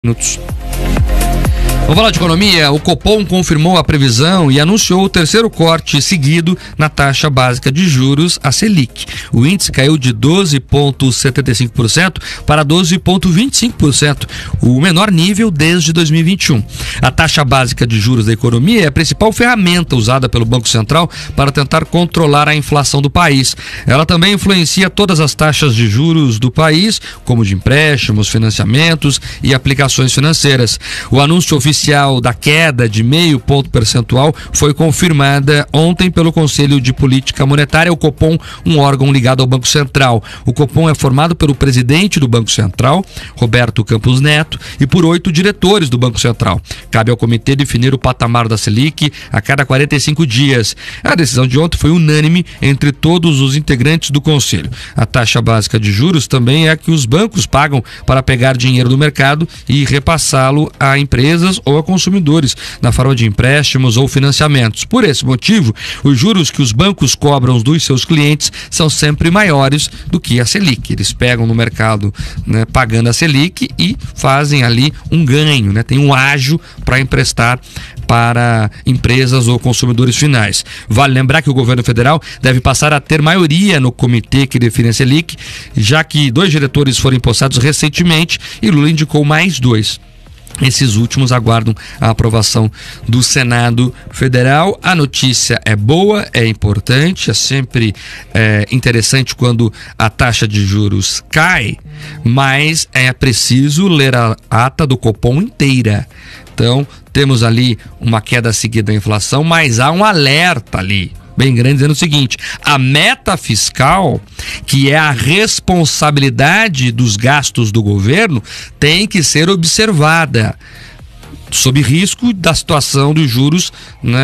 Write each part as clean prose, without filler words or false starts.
Minutos. Vamos falar de economia. O Copom confirmou a previsão e anunciou o terceiro corte seguido na taxa básica de juros, a Selic. O índice caiu de 12,75% para 12,25%, o menor nível desde 2021. A taxa básica de juros da economia é a principal ferramenta usada pelo Banco Central para tentar controlar a inflação do país. Ela também influencia todas as taxas de juros do país, como de empréstimos, financiamentos e aplicações financeiras. O anúncio oficial da queda de 0,5 ponto percentual foi confirmada ontem pelo Conselho de Política Monetária, o Copom, um órgão ligado ao Banco Central. O Copom é formado pelo presidente do Banco Central, Roberto Campos Neto, e por 8 diretores do Banco Central. Cabe ao comitê definir o patamar da Selic a cada 45 dias. A decisão de ontem foi unânime entre todos os integrantes do Conselho. A taxa básica de juros também é a que os bancos pagam para pegar dinheiro do mercado e repassá-lo a empresas ou a consumidores, na forma de empréstimos ou financiamentos. Por esse motivo, os juros que os bancos cobram dos seus clientes são sempre maiores do que a Selic. Eles pegam no mercado, pagando a Selic e fazem ali um ganho, tem um ágio para emprestar para empresas ou consumidores finais. Vale lembrar que o governo federal deve passar a ter maioria no comitê que define a Selic, já que 2 diretores foram empossados recentemente e Lula indicou mais 2. Esses últimos aguardam a aprovação do Senado Federal. A notícia é boa, é importante, é sempre interessante quando a taxa de juros cai, mas é preciso ler a ata do Copom inteira. Então, temos ali uma queda seguida da inflação, mas há um alerta ali bem grande dizendo o seguinte: a meta fiscal, que é a responsabilidade dos gastos do governo, tem que ser observada, sob risco da situação dos juros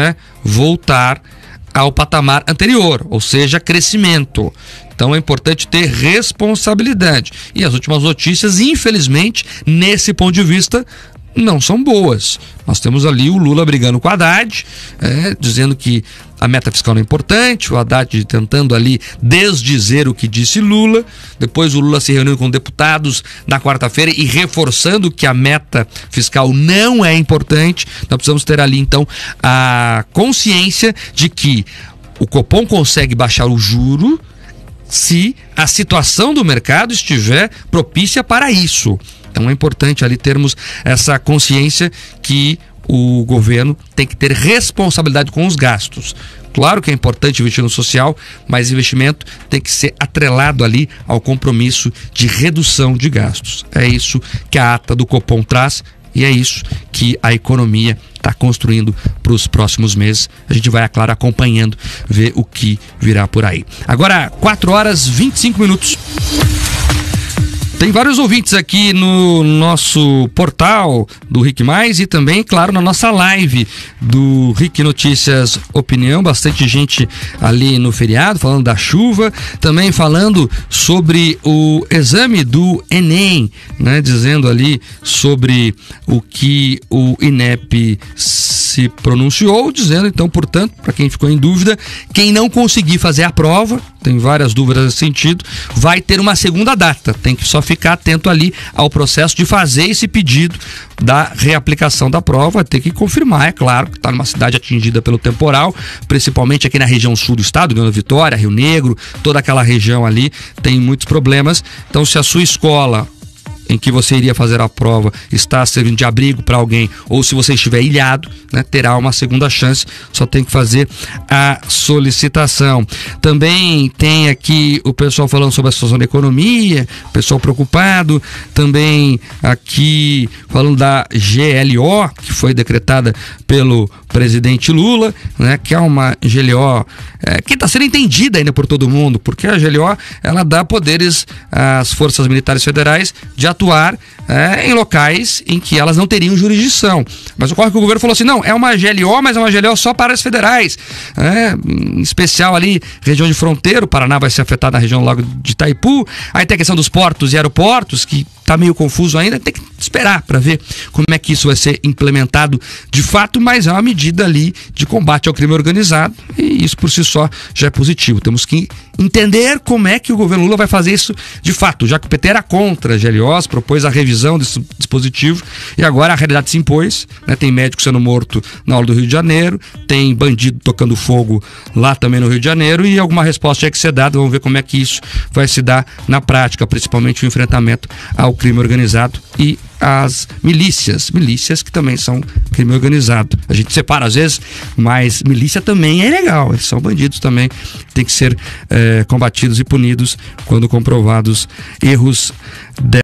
voltar ao patamar anterior, ou seja, crescimento. Então é importante ter responsabilidade. E as últimas notícias, infelizmente, nesse ponto de vista, não são boas. Nós temos ali o Lula brigando com o Haddad, dizendo que a meta fiscal não é importante, o Haddad tentando ali desdizer o que disse Lula, depois o Lula se reunindo com deputados na quarta-feira e reforçando que a meta fiscal não é importante. Nós precisamos ter ali então a consciência de que o Copom consegue baixar o juro se a situação do mercado estiver propícia para isso. Então é importante ali termos essa consciência que o governo tem que ter responsabilidade com os gastos. Claro que é importante investir no social, mas investimento tem que ser atrelado ali ao compromisso de redução de gastos. É isso que a ata do Copom traz e é isso que a economia está construindo para os próximos meses. A gente vai, é claro, acompanhando, ver o que virá por aí. Agora, 4h25. Tem vários ouvintes aqui no nosso portal do Rick Mais e também, claro, na nossa live do Rick Notícias Opinião. Bastante gente ali no feriado, falando da chuva, também falando sobre o exame do Enem, dizendo ali sobre o que o INEP se pronunciou, dizendo então, portanto, para quem ficou em dúvida, quem não conseguir fazer a prova, tem várias dúvidas nesse sentido, vai ter uma segunda data, tem que só ficar atento ali ao processo de fazer esse pedido da reaplicação da prova, ter que confirmar, é claro, que está numa cidade atingida pelo temporal, principalmente aqui na região sul do estado, União da Vitória, Rio Negro, toda aquela região ali tem muitos problemas. Então, se a sua escola em que você iria fazer a prova está servindo de abrigo para alguém, ou se você estiver ilhado, terá uma segunda chance, só tem que fazer a solicitação. Também tem aqui o pessoal falando sobre a situação da economia, pessoal preocupado, também aqui falando da GLO, que foi decretada pelo presidente Lula, que é uma GLO que está sendo entendida ainda por todo mundo, porque a GLO, ela dá poderes às forças militares federais de atuar em locais em que elas não teriam jurisdição. Mas ocorre que o governo falou assim: não, é uma GLO, mas é uma GLO só para as federais. Em especial ali, região de fronteira, o Paraná vai ser afetado na região do Lago de Itaipu. Aí tem a questão dos portos e aeroportos, que tá meio confuso ainda, tem que esperar para ver como é que isso vai ser implementado de fato, mas é uma medida ali de combate ao crime organizado e isso por si só já é positivo. Temos que entender como é que o governo Lula vai fazer isso de fato, já que o PT era contra a GLOs, propôs a revisão desse dispositivo e agora a realidade se impôs, né? Tem médico sendo morto na aula do Rio de Janeiro, tem bandido tocando fogo lá também no Rio de Janeiro e alguma resposta tinha que ser dada. Vamos ver como é que isso vai se dar na prática, principalmente o enfrentamento ao crime organizado e as milícias que também são crime organizado. A gente separa às vezes, mas milícia também é ilegal, eles são bandidos também, tem que ser combatidos e punidos quando comprovados erros